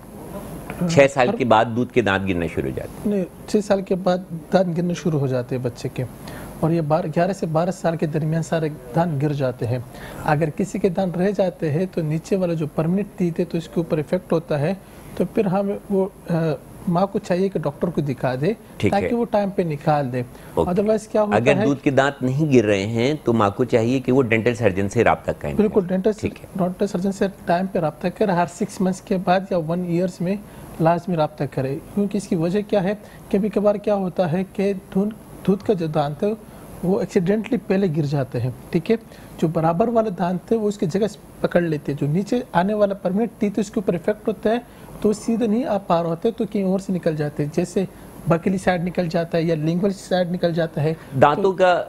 छः साल के बाद दूध के दांत गिरना शुरू हो जाते हैं? नहीं, छः साल के बाद दांत गिरना शुरू हो जाते हैं बच्चे के, और ये बारह ग्यारह से बारह साल के दरमियान सारे दांत गिर जाते हैं। अगर किसी के दांत रह जाते हैं तो नीचे वाला जो परमानेंट टीथ है तो इसके ऊपर इफेक्ट होता है, तो फिर हम वो आ, माँ को चाहिए कि डॉक्टर को दिखा दे ताकि वो टाइम पे निकाल दे। अदरवाइज क्या होता अगर है, दूध के दांत नहीं गिर रहे हैं तो माँ को चाहिए कि वो डेंटल सर्जन से राब्ता करें। बिल्कुल, डेंटल डेंटल सर्जन से टाइम पे राब्ता करें, हर सिक्स मंथ्स के बाद या वन ईयर्स में लाजमी राब्ता करें। क्योंकि इसकी वजह क्या है, कभी कभार क्या होता है कि दूध दूध का जो दांत है वो एक्सीडेंटली पहले गिर जाते हैं, ठीक है। जो बराबर वाला दांत है वो उसकी जगह पकड़ लेते हैं, जो नीचे आने वाला परमानेंट टीथ उसके ऊपर इफेक्ट होता है, तो सीधे नहीं आ पा रहे होते तो कहीं और से निकल जाते हैं, जैसे बकली साइड निकल जाता है या लिंगुअल साइड निकल जाता है। दांतों तो, का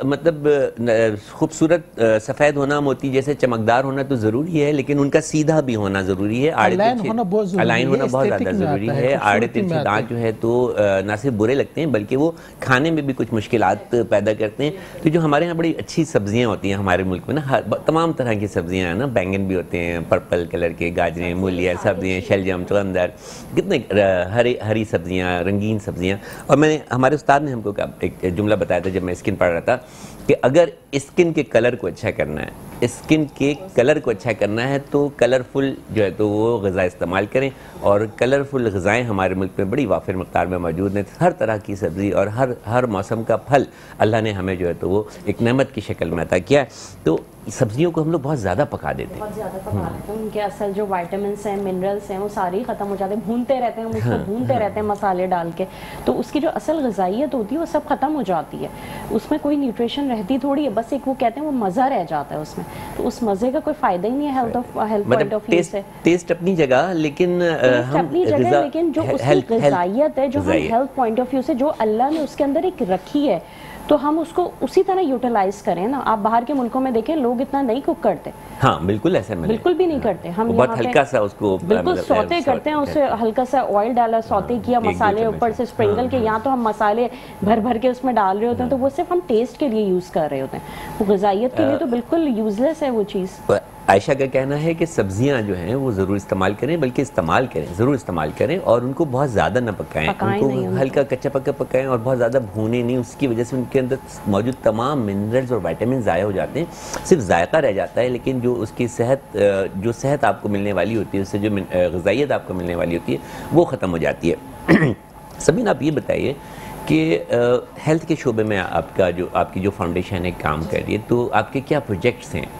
मतलब खूबसूरत सफ़ेद होना, मोती जैसे चमकदार होना तो ज़रूरी है, लेकिन उनका सीधा भी होना ज़रूरी है। अलाइन होना बहुत ज़रूरी है, अलाइन होना बहुत ज़्यादा ज़रूरी है। आड़े तिरछे दांत जो है तो ना सिर्फ बुरे लगते हैं बल्कि वो खाने में भी कुछ मुश्किलात पैदा करते हैं। तो जो हमारे यहाँ बड़ी अच्छी सब्जियाँ होती हैं हमारे मुल्क में ना, तमाम तरह की सब्जियाँ हैं ना, बैंगन भी होते हैं पर्पल कलर के, गाजरें, मूलियाँ, सब्जियाँ, शलजम, चुकंदर, कितने हरी हरी सब्जियाँ, रंगीन सब्जियाँ। और मैंने हमारे उस्ताद ने हमको एक जुमला बताया था जब मैं स्किन पढ़ रहा था कि अगर स्किन के कलर को अच्छा करना है, स्किन के कलर को अच्छा करना है तो कलरफुल जो है तो वो ग़िज़ा इस्तेमाल करें, और कलरफुल ग़िज़ाएँ हमारे मुल्क में बड़ी वाफिर मक़दार में मौजूद हैं। हर तरह की सब्ज़ी और हर हर मौसम का फल अल्लाह ने हमें जो है तो वो एक नेमत की शक्ल में अता किया है। तो सब्जियों को हम लोग बहुत ज़्यादा पका देते हैं, बहुत ज़्यादा पका देते हैं, उनके असल जो विटामिन्स हैं, मिनरल्स हैं, वो सारे ही ख़त्म हो जाते हैं। भूनते रहते हैं हम उसको, भूनते रहते हैं मसाले डाल के, तो उसकी जो असल ग़िज़ाइयत होती है वो सब ख़त्म हो जाती है, उसमें कोई न्यूट्रिशन रहती थोड़ी है, बस एक वो कहते हैं वो मज़ा रह जाता है उसमें, तो उस मज़े का कोई फ़ायदा ही नहीं है health of health point of view से। टेस्ट अपनी जगह, लेकिन हम अपनी जगह, लेकिन जो उसकी ग़िज़ाइयत है, जो हम हेल्थ पॉइंट ऑफ व्यू से जो अल्लाह ने उसके अंदर एक रखी है, तो हम उसको उसी तरह यूटिलाइज करें ना। आप बाहर के मुल्कों में देखें, लोग इतना नहीं कुक करते। हाँ, बिल्कुल ऐसा बिल्कुल भी नहीं करते। हम बहुत हल्का सा उसको बिल्कुल सौते करते हैं, उसे हल्का सा ऑयल डाला, सौते किया, मसाले ऊपर से स्प्रिंकल के, यहाँ तो हम मसाले भर भर के उसमें डाल रहे होते हैं, तो वो सिर्फ हम टेस्ट के लिए यूज कर रहे होते हैं, वो ग़िज़ाइयत के लिए तो बिल्कुल यूजलेस है वो चीज़। आयशा का कहना है कि सब्जियां जो हैं वो ज़रूर इस्तेमाल करें, बल्कि इस्तेमाल करें, ज़रूर इस्तेमाल करें, और उनको बहुत ज़्यादा ना पकाएं, उनको हल्का कच्चा पक्का पकाएं और बहुत ज़्यादा भूने नहीं। उसकी वजह से उनके अंदर मौजूद तमाम मिनरल्स और विटामिन ज़ाया हो जाते हैं, सिर्फ जायका रह जाता है, लेकिन जो उसकी सेहत जो सेहत आपको मिलने वाली होती है, उससे जो ग़िज़ाइयत आपको मिलने वाली होती है वो ख़त्म हो जाती है। समीन, आप ये बताइए कि हेल्थ के शोबे में आपका जो आपकी जो फाउंडेशन है काम कर रही है, तो आपके क्या प्रोजेक्ट्स हैं?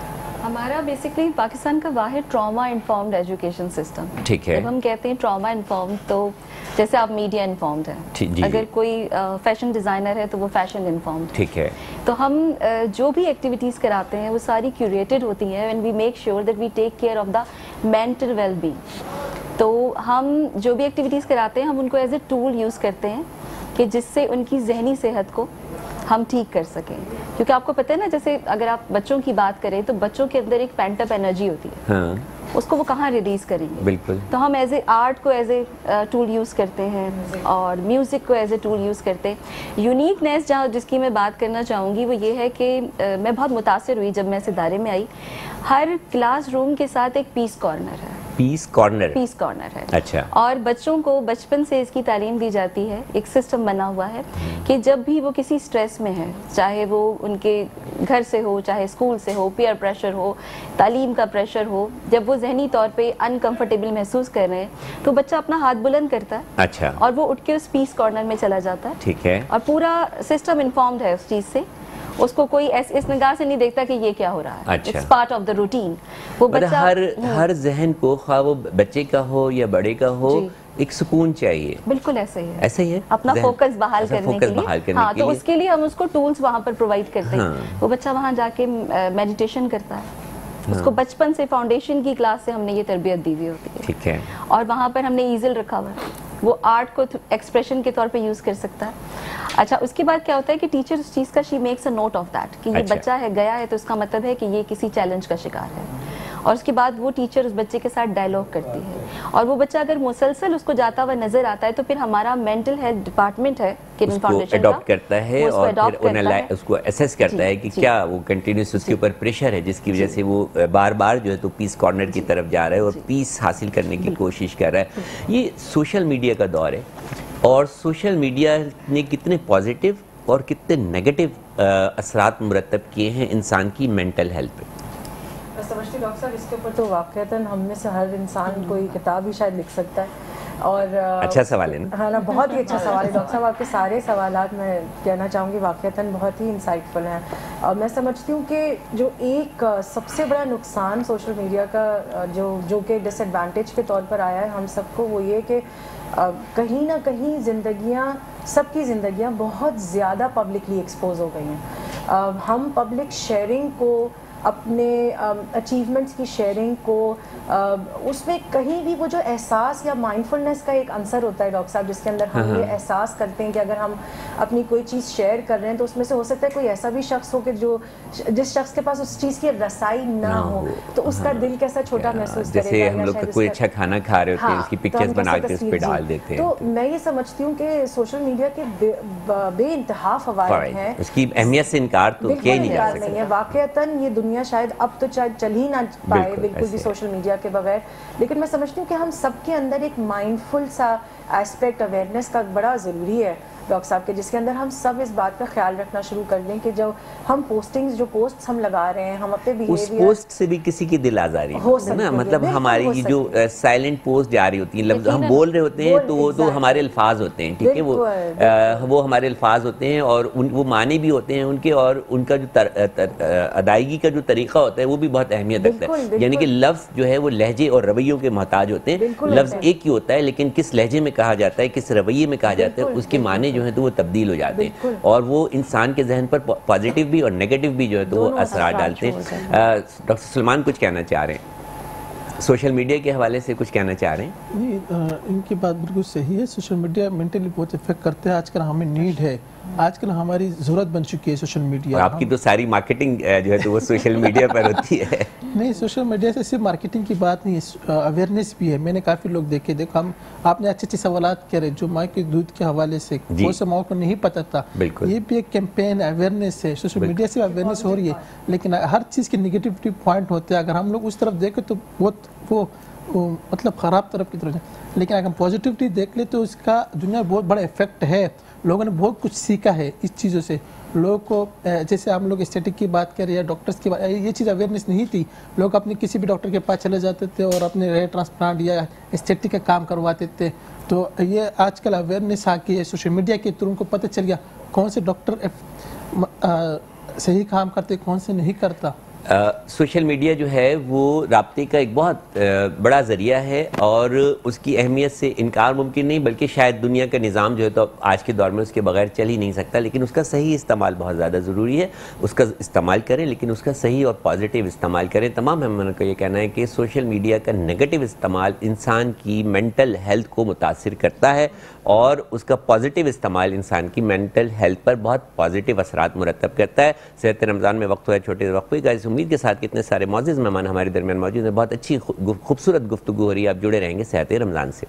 हमारा बेसिकली पाकिस्तान का वाहिद ट्रॉमा इन्फॉर्म्ड एजुकेशन सिस्टम। ठीक है। जब हम कहते हैं ट्रॉमा इन्फॉर्म्ड, तो जैसे आप मीडिया इन्फॉर्म्ड हैं, अगर कोई फैशन डिज़ाइनर है तो वो फैशन इन्फॉर्म्ड। ठीक है। तो हम uh, जो भी एक्टिविटीज़ कराते हैं वो सारी क्यूरेटेड होती हैं, and we make sure that we take care of the mental well being. तो हम जो भी एक्टिविटीज़ कराते हैं हम उनको एज ए टूल यूज़ करते हैं कि जिससे उनकी जहनी सेहत को हम ठीक कर सकें। क्योंकि आपको पता है ना, जैसे अगर आप बच्चों की बात करें तो बच्चों के अंदर एक पेंट अप एनर्जी होती है, हाँ। उसको वो कहाँ रिलीज करेंगे? बिल्कुल। तो हम एज ए आर्ट को एज ए टूल यूज़ करते हैं और म्यूज़िक को एज ए टूल यूज़ करते हैं। यूनिकनेस जहाँ जिसकी मैं बात करना चाहूँगी वो ये है कि uh, मैं बहुत मुतासिर हुई जब मैं इस इदारे में आई। हर क्लासरूम के साथ एक पीस कॉर्नर है। पीस कॉर्नर पीस कॉर्नर है। अच्छा। और बच्चों को बचपन से इसकी तालीम दी जाती है, एक सिस्टम बना हुआ है कि जब भी वो किसी स्ट्रेस में है, चाहे वो उनके घर से हो, चाहे स्कूल से हो, पीयर प्रेशर हो, तालीम का प्रेशर हो, जब वो जहनी तौर पे अनकंफर्टेबल महसूस कर रहे हैं तो बच्चा अपना हाथ बुलंद करता है। अच्छा। और वो उठ के उस पीस कॉर्नर में चला जाता है। ठीक है। और पूरा सिस्टम इन्फॉर्म्ड है उस चीज़ से। उसको कोई ऐस, इस निगाह से नहीं देखता कि ये क्या हो रहा है। अच्छा। It's part of the routine. वो बच्चा हर हर जहन को, खा वो बच्चे का हो या बड़े का हो, एक सुकून चाहिए। बिल्कुल ऐसे ही है, ऐसा ही है, अपना फोकस बहाल करने फोकस के लिए। बहाल करने हाँ, के तो लिए। उसके लिए हम उसको टूल्स वहाँ पर प्रोवाइड करते हैं। हाँ। वो बच्चा वहाँ जाके मेडिटेशन करता है। उसको बचपन से फाउंडेशन की क्लास से हमने ये तरबियत दी हुई होती है। ठीक है। और वहाँ पर हमने ईजल रखा हुआ है, वो आर्ट को एक्सप्रेशन के तौर पे यूज कर सकता है। अच्छा, उसके बाद क्या होता है कि टीचर उस चीज का she makes a note of that कि ये अच्छा। बच्चा है गया है, तो उसका मतलब है कि ये किसी चैलेंज का शिकार है। और उसके बाद वो टीचर उस बच्चे के साथ डायलॉग करती है, और वो बच्चा अगर मुसलसल उसको जाता हुआ नजर आता है तो फिर हमारा मेंटल हेल्थ डिपार्टमेंट है किरण फाउंडेशन का, अडॉप्ट करता है और फिर उन्हें उसको एसेस करता है कि क्या वो कंटिन्यूस उसके ऊपर प्रेशर है जिसकी वजह से वो बार बार जो है तो पीस कॉर्नर की तरफ जा रहा है और पीस हासिल करने की कोशिश कर रहा है। ये सोशल मीडिया का दौर है, और सोशल मीडिया ने कितने पॉजिटिव और कितने नेगेटिव असरात मुरतब किए हैं इंसान की मेंटल हेल्थ पे। मैं समझती डॉक्टर साहब इसके ऊपर तो वाक़तन हम में से हर इंसान कोई किताब ही शायद लिख सकता है। और अच्छा सवाल है ना? हाँ ना, बहुत ही अच्छा सवाल है डॉक्टर साहब। आपके सारे सवालात मैं कहना चाहूँगी वाक़तन बहुत ही इंसाइटफुल हैं। और मैं समझती हूँ कि जो एक सबसे बड़ा नुकसान सोशल मीडिया का जो जो कि डिसएडवांटेज के तौर पर आया है हम सबको, वो ये कि कहीं ना कहीं ज़िंदगियाँ, सबकी ज़िंदगियाँ बहुत ज़्यादा पब्लिकली एक्सपोज हो गई हैं। हम पब्लिक शेयरिंग को, अपने अचीवमेंट्स uh, की शेयरिंग को, uh, उसमें कहीं भी वो जो एहसास या माइंडफुलनेस का एक आंसर होता है डॉक्टर साहब, जिसके अंदर हम ये एहसास करते हैं कि अगर हम अपनी कोई चीज़ शेयर कर रहे हैं तो उसमें से हो सकता है कोई ऐसा भी शख्स हो कि जो जिस शख्स के पास उस चीज़ की रसाई ना हो, तो उसका दिल कैसा छोटा महसूस करेगा। जैसे हम लोग कोई अच्छा खाना खा रहे होते हैं, उसकी पिक्चर्स बना के उस पे डाल देते हैं। तो मैं ये समझती हूँ कि सोशल मीडिया के बेइंतहा फवाइद हैं, उसकी अहमियत से इनकार तो किया ही नहीं जा सकता। वाक़तन ये दुनिया शायद अब तो चाहे चल ही ना पाए बिल्कुल भी सोशल मीडिया के बगैर, लेकिन मैं समझती हूँ कि हम सबके अंदर एक माइंडफुल सा एस्पेक्ट, अवेयरनेस का बड़ा ज़रूरी है डॉक्टर साहब के, जिसके अंदर हम सब इस बात का ख्याल रखना शुरू कर दें कि जो हम पोस्टिंग्स, जो पोस्ट्स हम लगा रहे हैं, हम अपने बिहेवियर, उस पोस्ट से भी किसी की दिल आज़ारी हो सकती है ना। मतलब हमारी जो साइलेंट पोस्ट जा रही होती है, हम बोल रहे होते हैं तो वो तो हमारे अल्फाज होते हैं, ठीक है, वो आ, वो हमारे अल्फाज होते हैं और उन, वो माने भी होते हैं उनके, और उनका जो तर, तर, अदायगी का जो तरीका होता है वो भी बहुत अहमियत रखता है। यानी कि लफ्ज़ जो है वो लहजे और रवैयों के मोहताज होते हैं। लफ्ज़ एक ही होता है, लेकिन किस लहजे में कहा जाता है, किस रवैये में कहा जाता है, उसके माने जो है तो वो तब्दील हो जाते हैं, और वो इंसान के जहन पर पॉजिटिव भी और नेगेटिव भी जो है तो वो असर डालते हैं। डॉक्टर सलमान कुछ कहना चाह रहे हैं, सोशल मीडिया के हवाले से कुछ कहना चाह रहे हैं? नहीं, इनकी बात बिल्कुल सही है। सोशल मीडिया मेंटली बहुत इफेक्ट करते हैं। आजकल हमें नीड है, आजकल हमारी ज़रूरत बन चुकी है सोशल मीडिया। और आपकी तो सारी मार्केटिंग जो है तो वो सोशल मीडिया पर होती है। नहीं, सोशल मीडिया से सिर्फ मार्केटिंग की बात नहीं, अवेयरनेस भी है। मैंने काफ़ी लोग देखे, देखो हम आपने अच्छे अच्छे सवालात करे जो माँ के दूध के हवाले से, वो से माँ को नहीं पता था, ये भी एक कैंपेन अवेयरनेस है। सोशल मीडिया से अवेयरनेस हो रही है, लेकिन हर चीज़ के निगेटिव पॉइंट होते हैं। अगर हम लोग उस तरफ देखें तो बहुत वो, वो मतलब ख़राब तरफ की तरफ जाए, लेकिन अगर हम पॉजिटिविटी देख ले तो इसका दुनिया में बहुत बड़ा इफेक्ट है। लोगों ने बहुत कुछ सीखा है इस चीज़ों से। लोगों को जैसे हम लोग एस्थेटिक की बात करें या डॉक्टर्स की बात, ये चीज़ अवेयरनेस नहीं थी। लोग अपने किसी भी डॉक्टर के पास चले जाते थे और अपने हेयर ट्रांसप्लांट या एस्थेटिक का काम करवाते थे। तो ये आजकल अवेयरनेस आ गई है सोशल मीडिया के थ्रू, उनको पता चल गया कौन से डॉक्टर सही काम करते, कौन से नहीं करता। सोशल uh, मीडिया जो है वो राब्ते का एक बहुत uh, बड़ा ज़रिया है, और उसकी अहमियत से इनकार मुमकिन नहीं, बल्कि शायद दुनिया का निज़ाम जो है तो आज के दौर में उसके बगैर चल ही नहीं सकता। लेकिन उसका सही इस्तेमाल बहुत ज़्यादा ज़रूरी है। उसका इस्तेमाल करें, लेकिन उसका सही और पॉजिटिव इस्तेमाल करें। तमाम मेहमानों का ये कहना है कि सोशल मीडिया का नेगेटिव इस्तेमाल इंसान की मेंटल हेल्थ को मुतासिर करता है, और उसका पॉजिटिव इस्तेमाल इंसान की मेंटल हेल्थ पर बहुत पॉजिटिव असरात मुरतब करता है। सेहत रमज़ान में वक्त हुआ है छोटे वक्फे का। इस उम्मीद के साथ कितने सारे मौजूद मेहमान हमारे दरमियान मौजूद हैं। बहुत अच्छी खूबसूरत गुफ्तगू हो रही है। आप जुड़े रहेंगे सेहत रमज़ान से।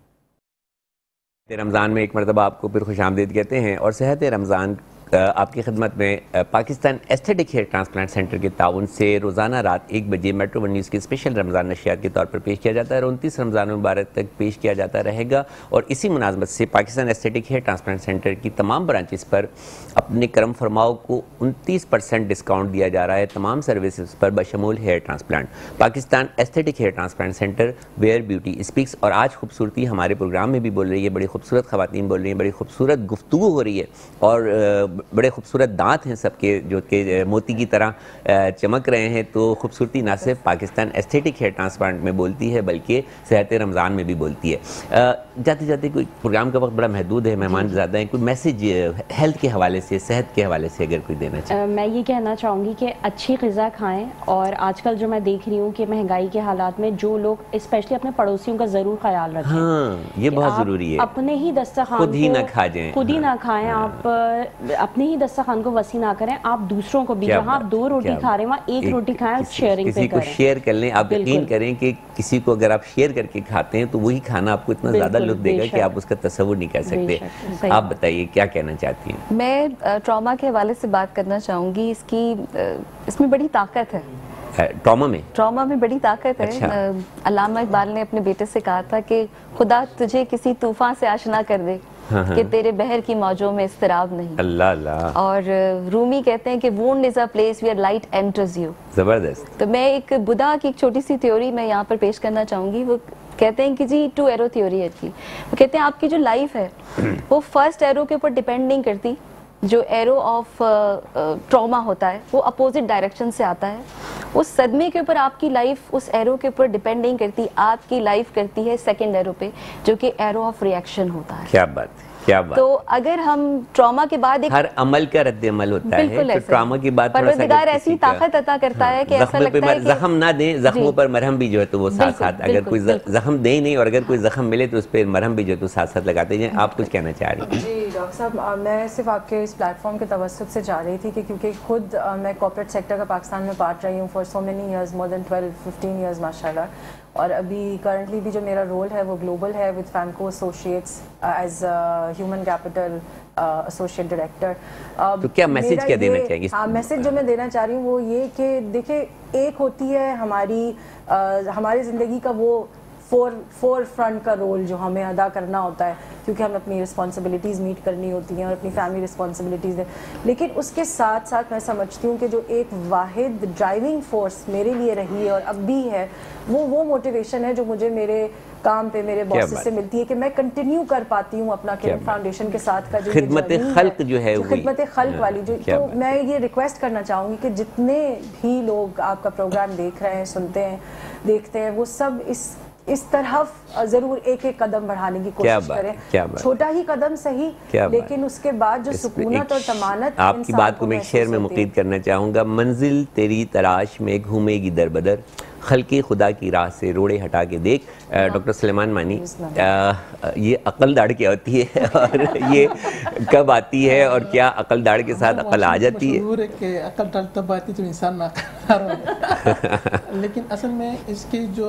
रमज़ान में एक मरतबा आपको फिर खुशामदीद कहते हैं, और सेहत रमज़ान आपकी खिदमत में Pakistan aesthetic hair transplant centre के ताउन से रोज़ाना रात एक बजे मेट्रो वन न्यूज़ की स्पेशल रमज़ान नशियात के तौर पर पेश किया जाता है, और उनतीस रमज़ान मुबारक तक पेश किया जाता रहेगा। और इसी मुनासबत से Pakistan aesthetic hair transplant centre की तमाम ब्रांचेस पर अपने करम फरमाओ को उनतीस परसेंट डिस्काउंट दिया जा रहा है तमाम सर्विसेज पर बशमूल hair transplant. Pakistan aesthetic hair transplant centre where beauty speaks. और आज खूबसूरती हमारे प्रोग्राम में भी बोल रही है, बड़ी खूबसूरत ख़वातीन बोल रही हैं, बड़ी खूबसूरत गुफ्तगू हो रही है, और बड़े खूबसूरत दांत हैं सबके, जो कि मोती की तरह चमक रहे हैं। तो खूबसूरती ना सिर्फ पाकिस्तान एस्थेटिक हेयर ट्रांसप्लांट में बोलती है बल्कि सेहत रमज़ान में भी बोलती है। जाते जाते कोई प्रोग्राम का वक्त बड़ा महदूद है, मेहमान ज़्यादा हैं, कोई मैसेज हेल्थ के हवाले से, सेहत के हवाले से अगर कोई देना चाहिए? मैं ये कहना चाहूँगी कि अच्छी ग़िज़ा खाएँ, और आजकल जो मैं देख रही हूँ कि महंगाई के हालात में जो लोग स्पेशली अपने पड़ोसियों का ज़रूर ख्याल रखें। हाँ, ये बहुत ज़रूरी है। अपने ही दस्तरखान खुद ही ना खा जाएं, खुद ही ना खाएं, आप अपने ही दस्तरखान को वसी ना करें, आप दूसरों को भी, जहाँ आप दो रोटी खा रहे हैं वहाँ एक रोटी खाएं, शेयरिंग पे करें। शेयर कर लें। आप यकीन करें कि किसी को अगर आप शेयर करके खाते हैं तो वही खाना आपको इतना ज़्यादा लुत्फ़ देगा कि आप उसका तसव्वुर नहीं कर सकते। आप बताइए क्या कहना चाहती हैं? मैं ट्रॉमा के हवाले से बात करना चाहूँगी। इसकी इसमें बड़ी ताकत है। ट्रॉमा में ट्रॉमा में बड़ी ताकत है। अच्छा। अल्लामा इकबाल ने अपने बेटे से कहा था कि खुदा तुझे किसी तूफान से आशना कर दे कि तेरे बहर की मौजों में इस्तराब नहीं। अल्लाह अल्लाह। और रूमी कहते हैं कि wound is a place where light enters you. जबरदस्त। तो मैं एक बुद्धा की एक छोटी सी थ्योरी मैं यहाँ पर पेश करना चाहूंगी। वो कहते हैं कि जी टू एरो थ्योरी है जी। वो कहते हैं आपकी जो लाइफ है वो फर्स्ट एरो के ऊपर डिपेंड नहीं करती। जो एरो ऑफ ट्रॉमा होता है वो अपोजिट डायरेक्शन से आता है। उस सदमे के ऊपर आपकी लाइफ उस एरो के ऊपर डिपेंड नहीं करती, आपकी लाइफ करती है सेकंड एरो पे, जो कि एरो ऑफ रिएक्शन होता है। क्या बात है, क्या बात। तो अगर हम ट्रॉमा के बाद एक हर अमल का रद्द अमल होता है, तो ट्रॉमा के बाद परवरदिगार ऐसी ताकत अता करता है कि ऐसा लगता है कि जख्म ना दे, जख्मों पर मरहम भी जो है तो वो साथ साथ, अगर कोई जख्म दे नहीं और अगर कोई जख्म मिले तो उस पर मरहम भी जो है तो साथ साथ लगाते हैं। आप कुछ कहना चाह रही हैं? जी डॉक्टर साहब, मैं सिर्फ आपके इस प्लेटफॉर्म के तवज्जुह से चाह रही थी कि क्योंकि खुद मैं कॉर्पोरेट सेक्टर का पाकिस्तान में पार्ट रही हूँ for so many years, more than twelve fifteen years माशाल्लाह, और अभी करंटली भी जो मेरा रोल है वो ग्लोबल है with Famco associates as human capital associate director. तो क्या मैसेज क्या देना चाहिए? हाँ, मैसेज जो मैं देना चाह रही हूँ वो ये कि देखिए, एक होती है हमारी uh, हमारी ज़िंदगी का वो फोर फोर फ्रंट का रोल जो हमें अदा करना होता है, क्योंकि हमें अपनी रिस्पॉन्सिबिलिटीज़ मीट करनी होती हैं और अपनी फैमिली रिस्पॉन्सिबिलिटीज़ है। लेकिन उसके साथ साथ मैं समझती हूँ कि जो एक वाहिद ड्राइविंग फोर्स मेरे लिए रही है और अब भी है, वो वो मोटिवेशन है जो मुझे मेरे काम पे मेरे बॉसेस से मिलती है कि मैं कंटिन्यू कर पाती हूँ अपना किरण फाउंडेशन के साथ का जो खिदमत खल्क जो है, खिदमत खल्क वाली जो। तो मैं ये रिक्वेस्ट करना चाहूँगी कि जितने भी लोग आपका प्रोग्राम देख रहे हैं, सुनते हैं, देखते हैं, वो सब इस इस तरह जरूर एक एक कदम बढ़ाने की कोशिश करें। छोटा ही कदम सही, लेकिन उसके बाद जो सुकूनत और तमानत। आपकी बात को मैं एक शेर में मुक़ीद करना चाहूँगा। मंजिल तेरी तलाश में घूमेगी दर बदर, खल्क़े खुदा की राह से रोड़े हटा के देख। डॉक्टर सुलेमान मानी, आ, ये अकल दाढ़ क्या होती है और ये कब आती है और क्या अकल दाढ़ के साथ अकल आ जाती है? कि अकल दाढ़ तब आती तो इंसान ना लेकिन असल में इसकी जो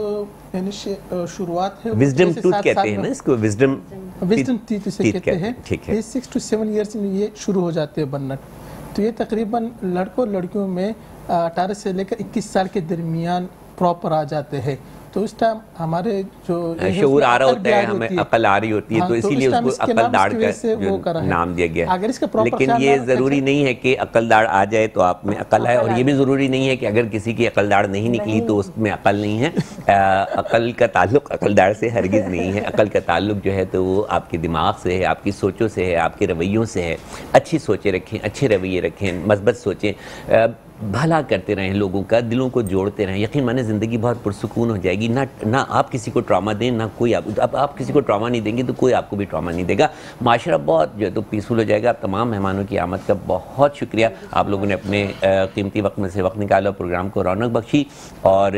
शुरुआत है विजडम टूथ कहते हैं ना इसको, विजडम विजडम टीथ इसे कहते हैं। ठीक है, सिक्स टू सेवन ईयर्स में ये शुरू हो जाते हैं बनना। तो ये तकरीबन लड़कों लड़कियों में अठारह से लेकर इक्कीस साल के दरमियान प्रॉपर आ जाते हैं। तो उस टाइम हमारे जो शऊर आ रहा होता है, हमें अकल आ रही होती है। हाँ, तो इसीलिए तो उसको अकल दाढ़ का नाम दिया गया। अगर इसका लेकिन ये जरूरी नहीं है कि अकल दाढ़ आ जाए तो आप में अकल है, और ये भी जरूरी नहीं है कि अगर किसी की अकल दाढ़ नहीं निकली तो उसमें अकल नहीं है। अकल का ताल्लुक अकल दाढ़ से हरगिज नहीं है। अकल का ताल्लुक जो है तो वो आपके दिमाग से है, आपकी सोचों से है, आपके रवैयों से है। अच्छी सोचें रखें, अच्छे रवैये रखें, मस्बत सोचें, भला करते रहें, लोगों का दिलों को जोड़ते रहें। यकीन माने ज़िंदगी बहुत पुरसुकून हो जाएगी। ना ना आप किसी को ट्रॉमा दें, ना कोई आप अब आप किसी को ट्रॉमा नहीं देंगे तो कोई आपको भी ट्रॉमा नहीं देगा। माशरा बहुत जो है तो पीसफुल हो जाएगा। आप तमाम मेहमानों की आमद का बहुत शुक्रिया। आप लोगों ने अपने कीमती वक्त में से वक्त निकाला, प्रोग्राम को रौनक बख्शी, और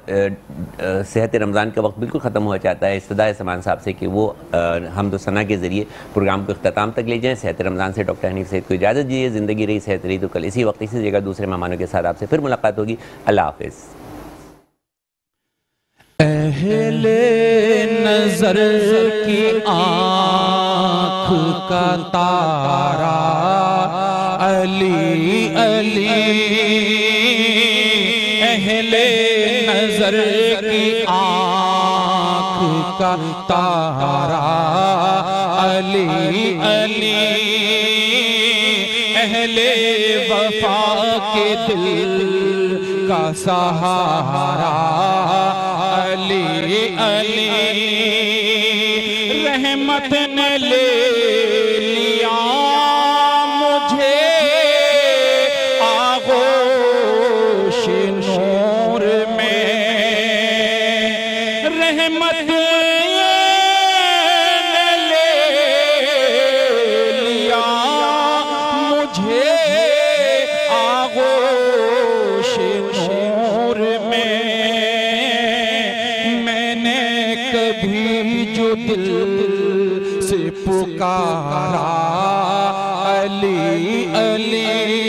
सेहत रमज़ान का वक्त बिल्कुल ख़त्म हो जाता है। इस्तदा है समान साहब से कि वो हम्द व सना के ज़रिए प्रोग्राम को इख्तिताम तक ले जाएँ। सेहत रमज़ान से डॉक्टर हनीफ सईद को इजाज़त दीजिए। ज़िंदगी रही, सेहत रही, तो कल इसी वक्त इसी जगह दूसरे मेहमानों के साथ आपसे फिर मुलाकात होगी। अल्लाह हाफिज़। अहले नजर की आँख का तारा अली अली, अहले नजर की आँख का तारा अली अली, अहले वफा के दिल का सहारा अली अली, रहमत ने ले लिया मुझे कभी जो दिल से पुकारा अली अली,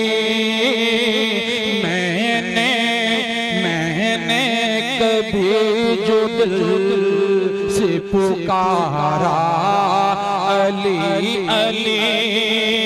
मैंने मैंने कभी जो दिल से पुकारा अली अली,